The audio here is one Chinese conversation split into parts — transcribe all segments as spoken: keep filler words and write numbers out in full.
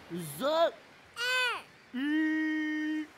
三、二、一。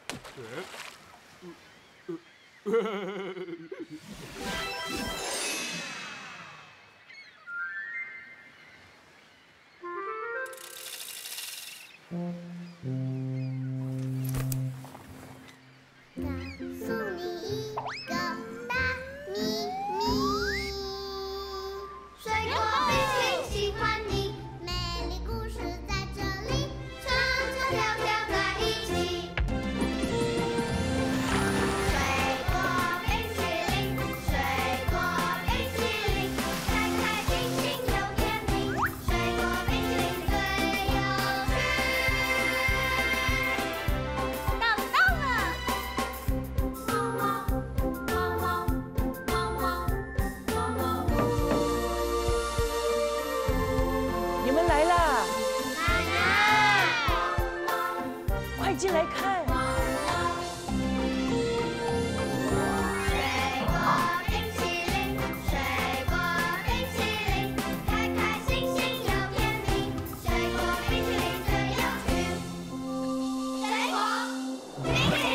进来看。 水果冰淇淋，水果冰淇淋，开开心心又甜蜜。水果冰淇淋最有趣。水果冰淇淋。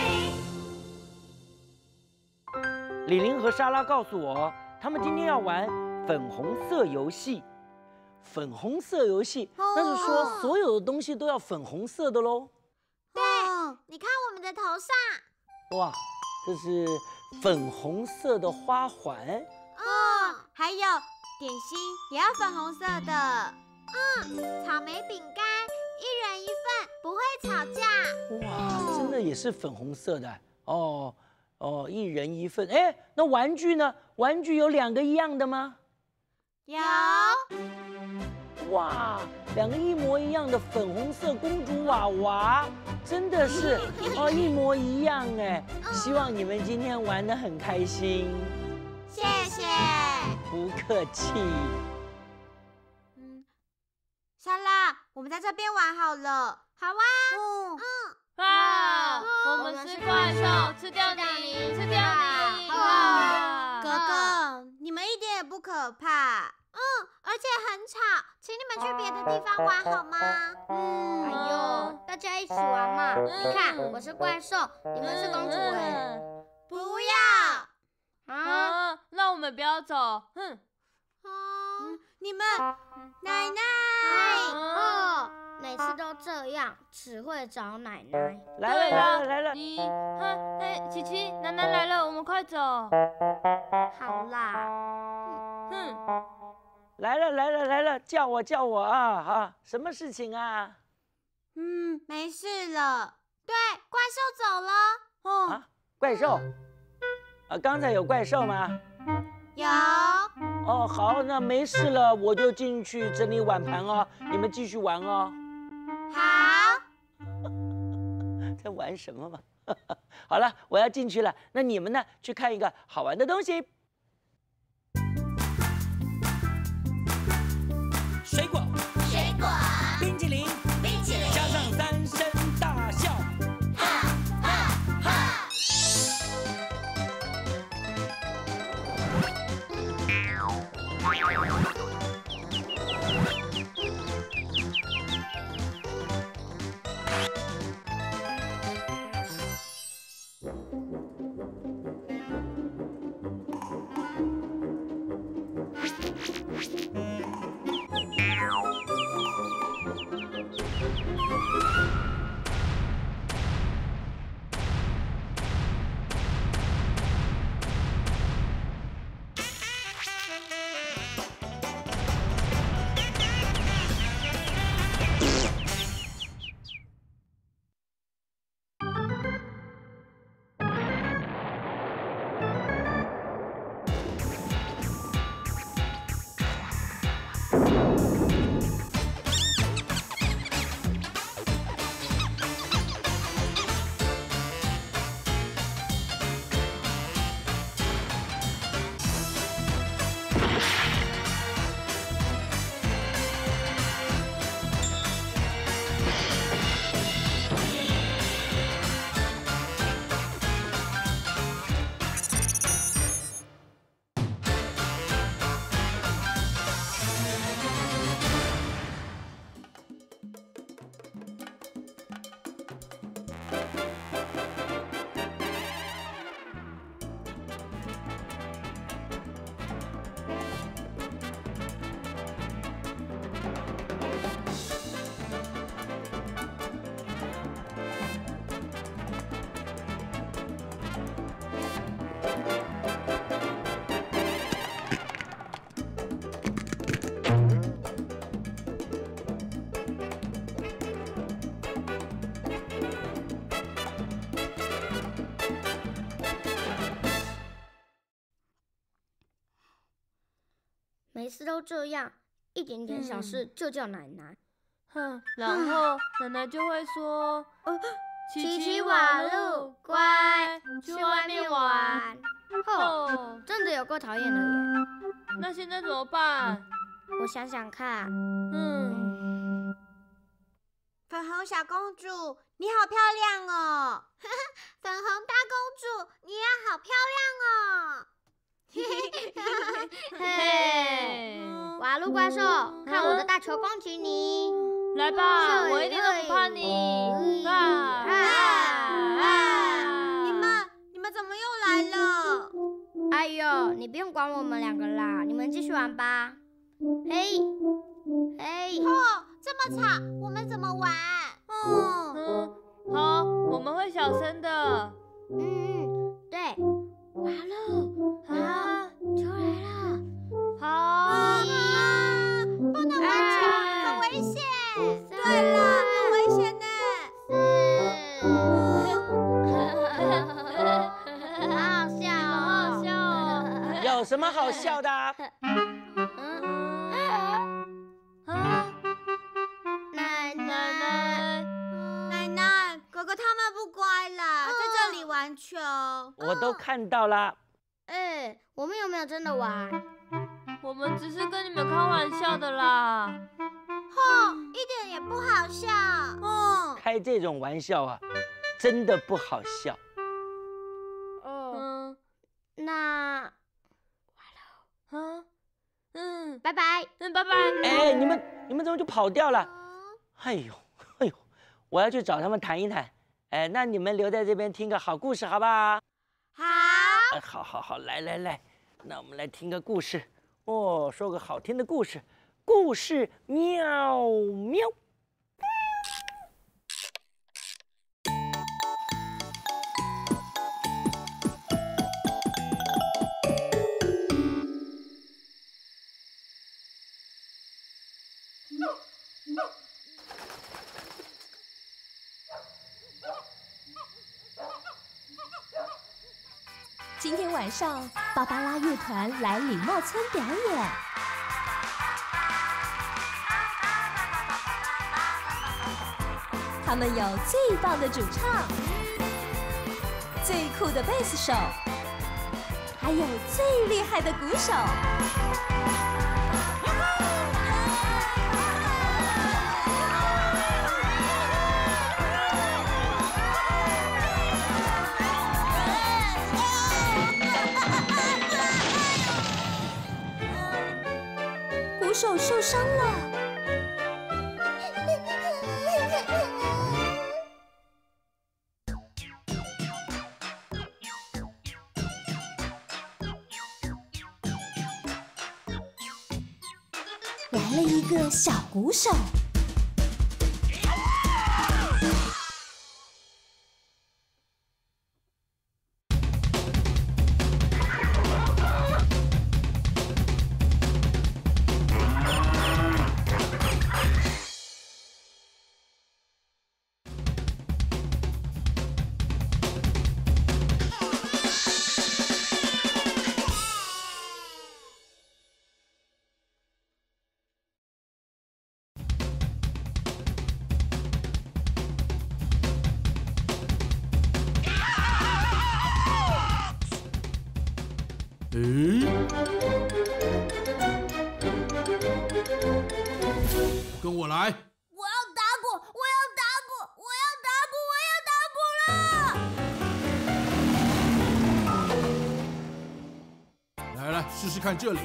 李玲和莎拉告诉我，他们今天要玩粉红色游戏。粉红色游戏，那是说所有的东西都要粉红色的喽。 对，你看我们的头上， 哇，这是粉红色的花环。 哦，还有点心也要粉红色的。嗯，草莓饼干一人一份，不会吵架。 哇，真的也是粉红色的哦哦，一人一份。哎，那玩具呢？玩具有两个一样的吗？ 有。 哇，两个一模一样的粉红色公主娃娃。 真的是哦，一模一样哎！希望你们今天玩得很开心。 谢谢。 不客气。 嗯，莎拉，我们在这边玩好了。好啊。嗯嗯。 啊！我们是怪兽，吃掉你，吃掉你！ 哇！哥哥，你们一点也不可怕。嗯，而且很吵，请你们去别的地方玩好吗？嗯， 哎呦， 大家一起玩嘛！你看，我是怪兽，你们是公主哎。不要！ 啊，那我们不要走。哼。 啊，你们奶奶哦，每次都这样，只会找奶奶。 来了来了来了！ 你，哈，哎，琪琪，奶奶来了，我们快走。 好啦。 哼。 来了来了来了，叫我叫我啊啊！什么事情啊？ 嗯，没事了。对，怪兽走了。哦啊，怪兽？啊，刚才有怪兽吗？ 有。 哦，好，那没事了，我就进去整理碗盘哦。你们继续玩哦。 好。 在玩什么嘛？好了，我要进去了。那你们呢？去看一个好玩的东西。 水果， 水果， 冰淇淋， 冰淇淋， 加上三声大笑， 哈哈哈！ 每次都这样，一点点小事就叫奶奶。 哼，然后奶奶就会说：“ 骑骑马路，乖，去外面玩。”哦，真的有够讨厌的耶。 那现在怎么办？ 我想想看。 嗯， 粉红小公主，你好漂亮哦！粉红大公主，你也好漂亮哦！ 嘿， 瓦路怪兽，看我的大球攻击你！ 来吧，我一点都不怕你！啊啊！ 你们你们怎么又来了？ 哎呦，你不用管我们两个啦，你们继续玩吧。嘿，嘿， 哦，这么吵，我们怎么玩？哦， 嗯，好，我们会小声的。 嗯嗯，对，瓦路，好，出来了， 好， 啊，不能玩球，很危险。对了，很危险呢。 好好笑哦， 好好笑哦。 有什么好笑的啊？ 奶奶奶， 奶， 奶奶，哥哥他们不乖啦，在这里玩球。 我都看到啦。 哎，我们有没有真的玩？ 我们只是跟你们开玩笑的啦。 哦，一点也不好笑。哦， 开这种玩笑啊，真的不好笑。 哦， 嗯， 那啊，嗯， 拜拜。 嗯，拜拜。 哎，你们你们怎么就跑掉了？哎呦哎呦，我要去找他们谈一谈。哎，那你们留在这边听个好故事，好不好？ 好。 哎，好好好，来来来，那我们来听个故事哦，说个好听的故事。故事喵喵。 今天晚上，芭芭拉乐团来礼貌村表演。他们有最棒的主唱，最酷的贝斯手，还有最厉害的鼓手。鼓手受伤了。来了一个小鼓手。 诶，跟我来！ 我要打鼓，我要打鼓，我要打鼓，我要打鼓了！ 来来，试试看这里。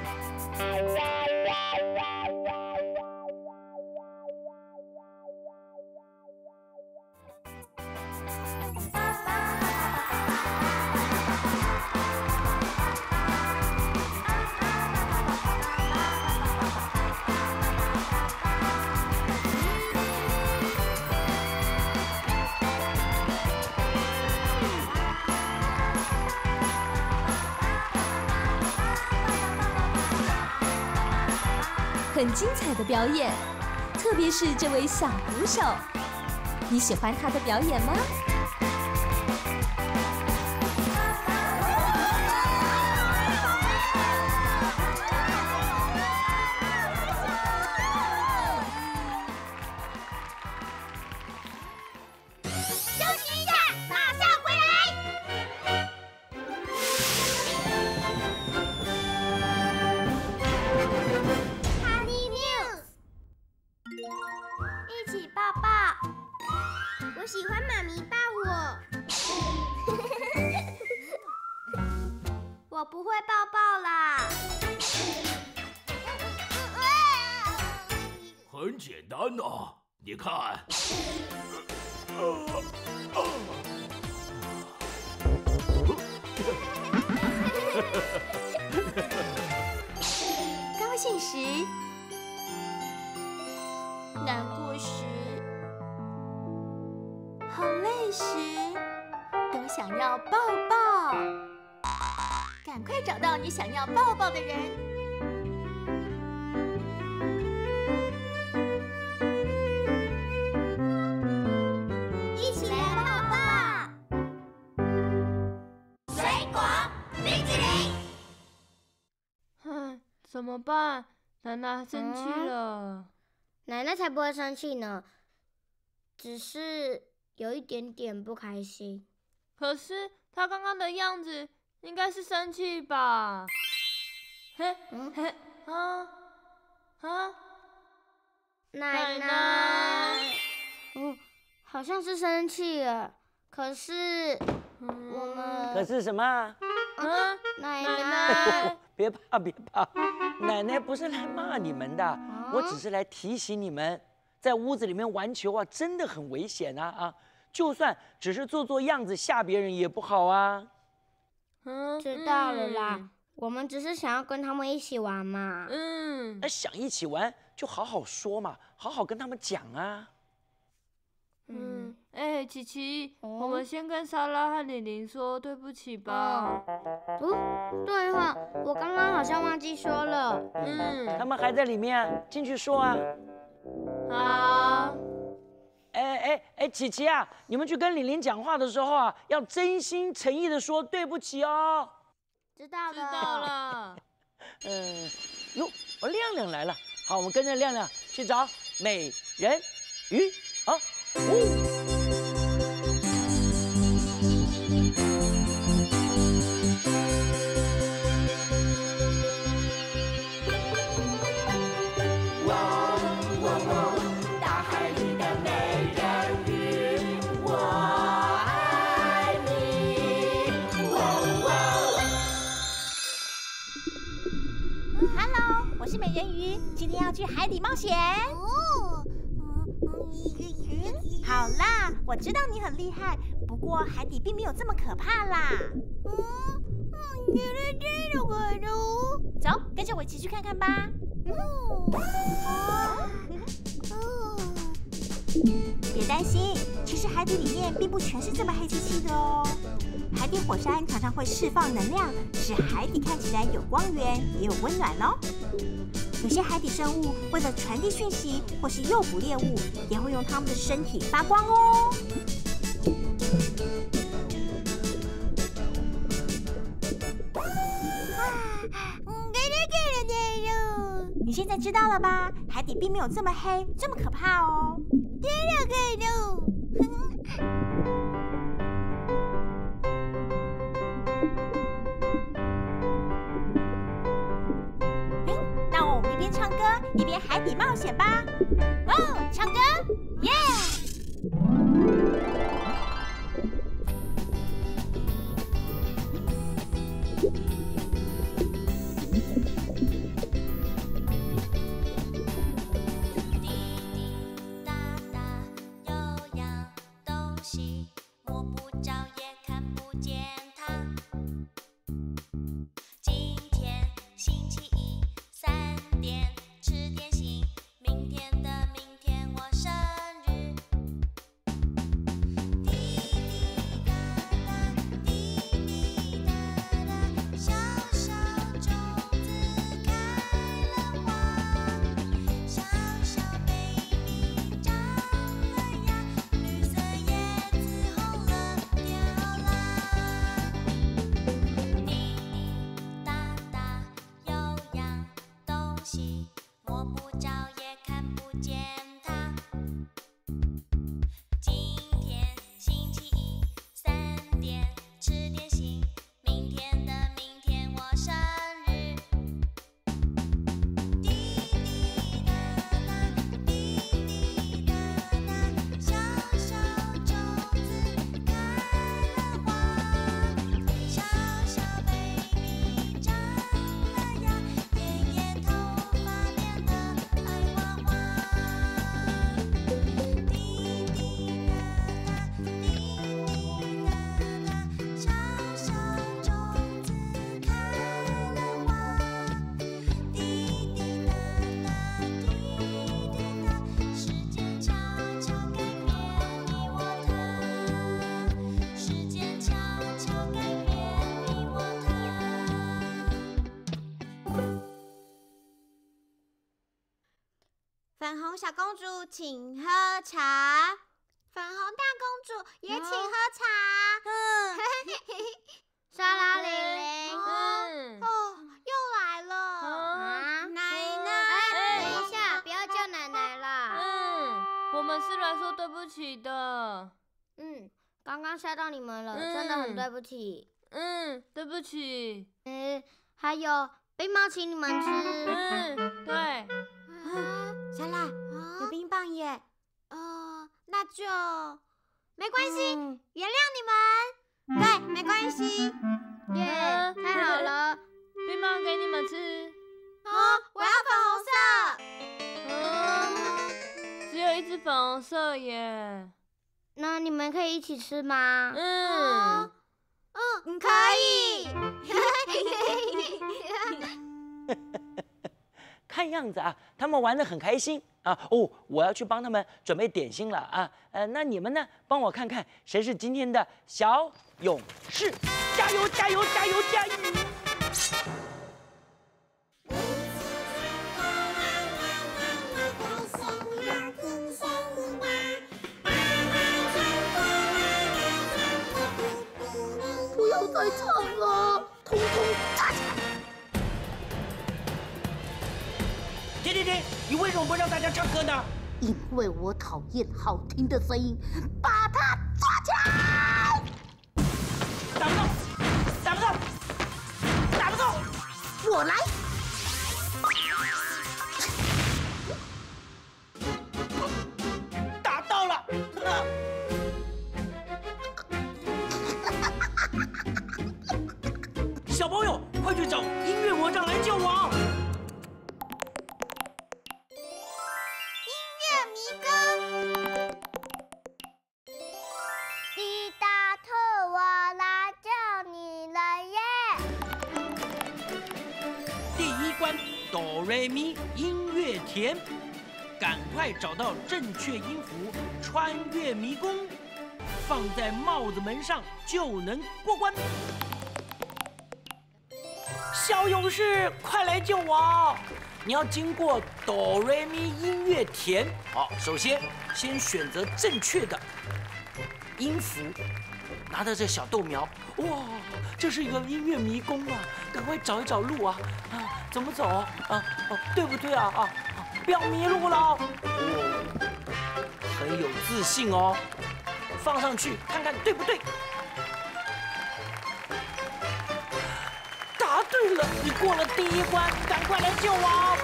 很精彩的表演，特别是这位小鼓手，你喜欢他的表演吗？ 不会抱抱啦。 很简单啊，你看。 高兴时，难过时，好累时，都想要抱抱。赶快找到你想要抱抱的人。 一起来抱抱！水果冰淇淋。 唉，怎么办？奶奶生气了。 奶奶才不会生气呢，只是有一点点不开心。 可是她刚刚的样子应该是生气吧？嘿，嘿，啊啊！ 奶奶，嗯，好像是生气了。可是我们， 可是什么？ 嗯， 奶奶奶， 奶， 别怕，别怕，奶奶不是来骂你们的，我只是来提醒你们，在屋子里面玩球啊，真的很危险啊啊！就算只是做做样子吓别人也不好啊。 嗯， 知道了啦。我们只是想要跟他们一起玩嘛。 嗯， 那想一起玩就好好说嘛，好好跟他们讲啊。 嗯，哎，琪琪， 哦我们先跟莎拉和玲玲说对不起吧。 哦，对哈，我刚刚好像忘记说了。 嗯， 他们还在里面啊，进去说啊。 好。 哎哎哎，琪琪啊，你们去跟玲玲讲话的时候啊，要真心诚意的说对不起哦。 知道了。 知道了。 嗯，哟，哦，亮亮来了，好，我们跟着亮亮去找美人鱼啊。哦。 我是美人鱼，今天要去海底冒险。哦，好啦，我知道你很厉害，不过海底并没有这么可怕啦。嗯，原来这种可能。走，跟着我一起去看看吧。哦，别担心，其实海底里面并不全是这么黑漆漆的哦。海底火山常常会释放能量，使海底看起来有光源，也有温暖哦。有些海底生物为了传递讯息或是诱捕猎物，也会用它们的身体发光哦。你现在知道了吧？海底并没有这么黑，这么可怕哦。天哪，可以喽！那我们一边唱歌一边海底冒险吧！哦，唱歌，耶！ 红小公主请喝茶，粉红大公主也请喝茶。嗯， 莎拉玲玲， 嗯， 哦，又来了。 啊， 奶奶， 哎，等一下，不要叫奶奶啦。 嗯，我们是来说对不起的。 嗯，刚刚吓到你们了， 嗯真的很对不起。 嗯，对不起。 嗯，还有冰棒请你们吃。 嗯，对。 啊，莎拉，有冰棒耶。呃，那就没关系， 嗯原谅你们。对，没关系。 耶，太好了。 冰棒给你们吃。 哦，我要粉红色。 嗯，只有一只粉红色耶。 那你们可以一起吃吗？ 嗯。 嗯，可以。 看样子啊，他们玩得很开心啊。哦，我要去帮他们准备点心了啊。呃，那你们呢？帮我看看谁是今天的小勇士，加油加油加油加油！ 不要再唱了，通通站起来！ 停停停！你为什么不让大家唱歌呢？ 因为我讨厌好听的声音，把它抓起来！ 打不到，打不到，打不到！ 我来！ 打到了！啊小朋友，快去找音乐魔杖来救我！ 迷宫， 滴答兔，我来救你了耶！ 第一关哆瑞咪音乐甜，赶快找到正确音符，穿越迷宫，放在帽子门上就能过关。小勇士，快来救我！你要经过哆瑞咪音乐甜。好，首先先选择正确的音符，拿着这小豆苗。哇，这是一个音乐迷宫啊！赶快找一找路啊！啊，怎么走啊？啊，哦，对不对啊？啊，不要迷路了。哦，很有自信哦。放上去看看对不对？答对了，你过了第一关，赶快来救我！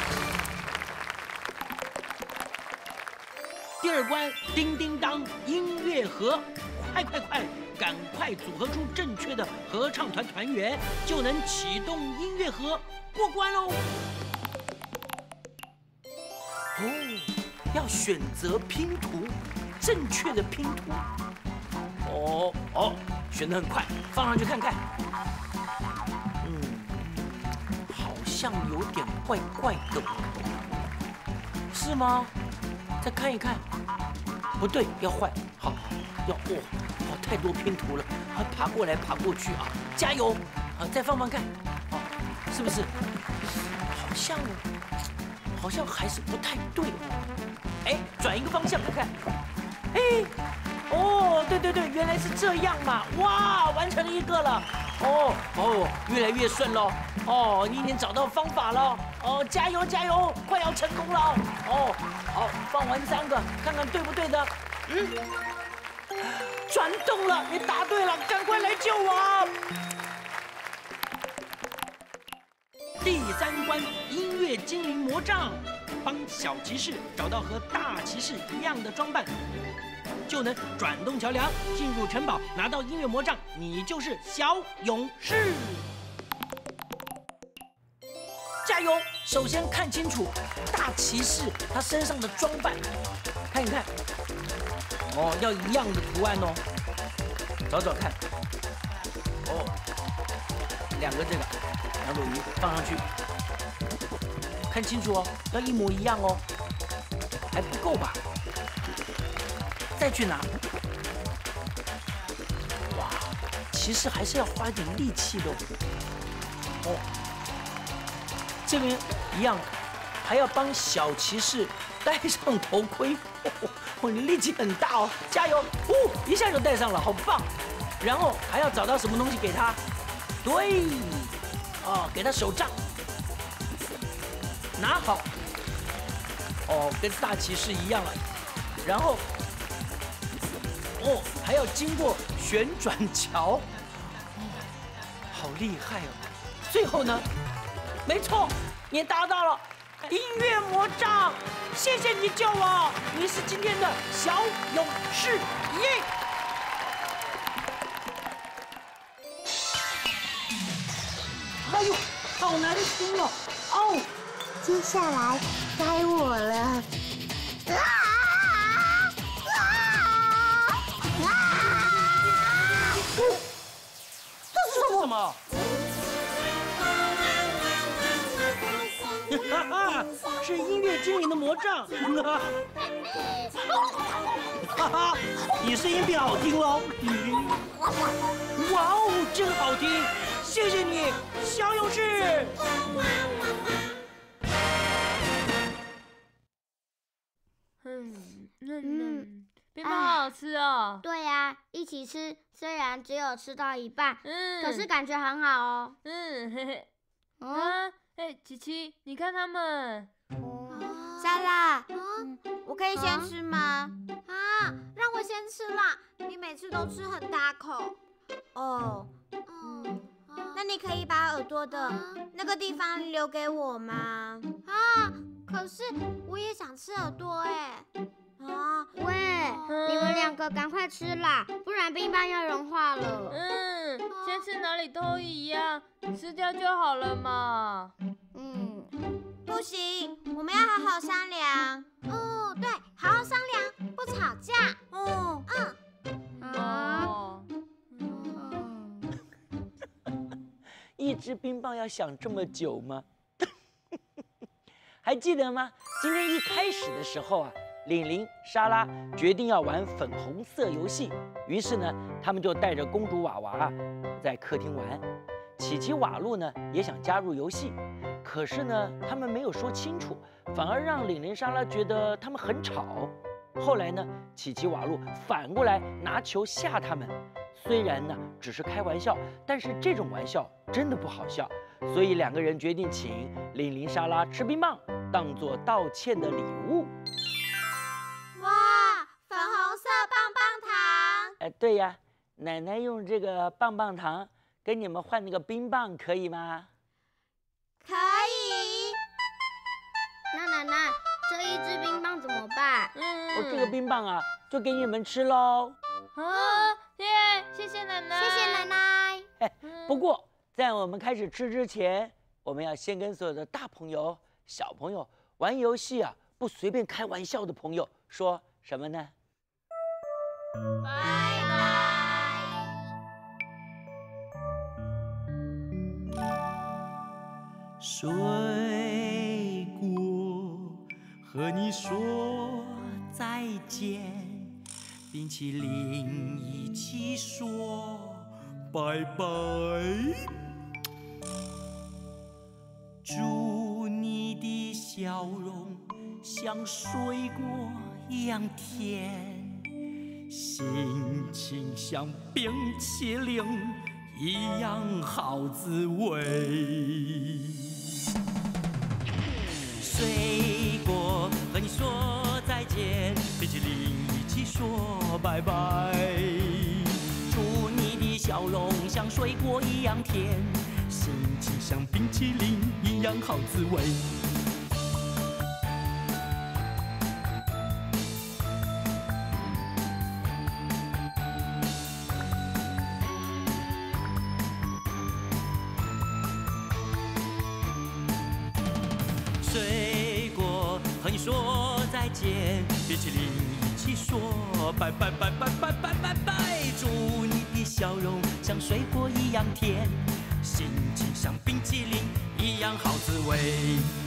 第二关，叮叮当音乐盒，快快快，赶快组合出正确的合唱团团员，就能启动音乐盒过关喽。哦，要选择拼图，正确的拼图。哦哦，选得很快，放上去看看。嗯，好像有点怪怪的，是吗？再看一看，不对，要换，好，要哦，哦，太多拼图了，啊，爬过来爬过去啊，加油，啊，再放放看，啊，是不是？好像，好像还是不太对，哎，转一个方向看看，哎，哦，对对对，原来是这样嘛，哇，完成了一个了，哦哦，越来越顺喽，哦，你已经找到方法了，哦，加油加油，快要成功了，哦。好，放完三个，看看对不对的。嗯，转动了，你答对了，赶快来救我！第三关，音乐精灵魔杖，帮小骑士找到和大骑士一样的装扮，就能转动桥梁，进入城堡，拿到音乐魔杖，你就是小勇士。加油！首先看清楚大骑士他身上的装扮，看一看。哦，要一样的图案哦。找找看。哦，两个这个两朵鱼放上去，看清楚哦，要一模一样哦。还不够吧？再去拿。哇，骑士还是要花一点力气的哦。这边一样，还要帮小骑士戴上头盔，哦，你力气很大哦，加油！哦，一下就戴上了，好棒！然后还要找到什么东西给他？对，哦，给他手杖，拿好。哦，跟大骑士一样了。然后，哦，还要经过旋转桥，哦，好厉害哦！最后呢，没错，你达到了。音乐魔杖，谢谢你救我，你是今天的小勇士耶！哎呦，好难听哦！哦， 接下来该我了。啊啊啊！ 这是什么？哈哈，是音乐精灵的魔杖。哈哈，你声音变好听喽！哇哦，真好听！谢谢你，小勇士。 嗯嗯，冰棒好好吃哦。 对呀，一起吃，虽然只有吃到一半， 嗯， 可是感觉很好哦。 嗯，嘿嘿。 嗯， 啊，哎，琪琪，你看他们。 莎拉，我可以先吃吗？ 啊，让我先吃啦！你每次都吃很大口。 哦， 嗯， 那你可以把耳朵的那个地方留给我吗？ 啊，可是我也想吃耳朵哎。 啊， 喂，你们两个赶快吃啦，不然冰棒要融化了。 嗯，先吃哪里都一样，吃掉就好了嘛。 嗯， 不行，我们要好好商量。 哦，对，好好商量，不吵架。 哦， 嗯。 啊， 哦， 嗯， 一支冰棒要想这么久吗？还记得吗？今天一开始的时候啊，玲玲、莎拉决定要玩粉红色游戏，于是呢，他们就带着公主娃娃在客厅玩。琪琪、瓦路呢也想加入游戏，可是呢，他们没有说清楚，反而让玲玲、莎拉觉得他们很吵。后来呢，琪琪、瓦路反过来拿球吓他们。虽然呢只是开玩笑，但是这种玩笑真的不好笑，所以两个人决定请玲玲、莎拉吃冰棒，当做道歉的礼物。 哇，粉红色棒棒糖！ 哎，对呀，奶奶用这个棒棒糖跟你们换那个冰棒，可以吗？ 可以。 那奶奶，这一支冰棒怎么办？ 嗯， 我这个冰棒啊，就给你们吃喽。 啊，耶，谢谢奶奶， 谢谢奶奶。 哎，不过在我们开始吃之前，我们要先跟所有的大朋友、小朋友玩游戏啊，不随便开玩笑的朋友说什么呢？ 拜拜。 水果和你说再见，冰淇淋一起说拜拜。祝你的笑容像水果一样甜，心情像冰淇淋一样好滋味。水果和你说再见，冰淇淋一起说拜拜。祝你的笑容像水果一样甜，心情像冰淇淋一样好滋味。水果和你说再见，冰淇淋一起说拜拜拜拜拜拜拜拜。祝你的笑容像水果一样甜，心情像冰淇淋一样好滋味。